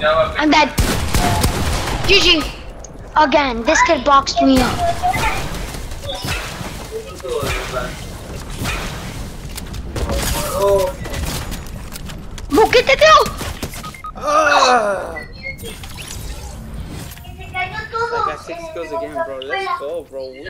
I'm dead. GG. Again, this kid boxed me up. Bro, get the kill! I got 6 kills again, bro. Let's go, bro.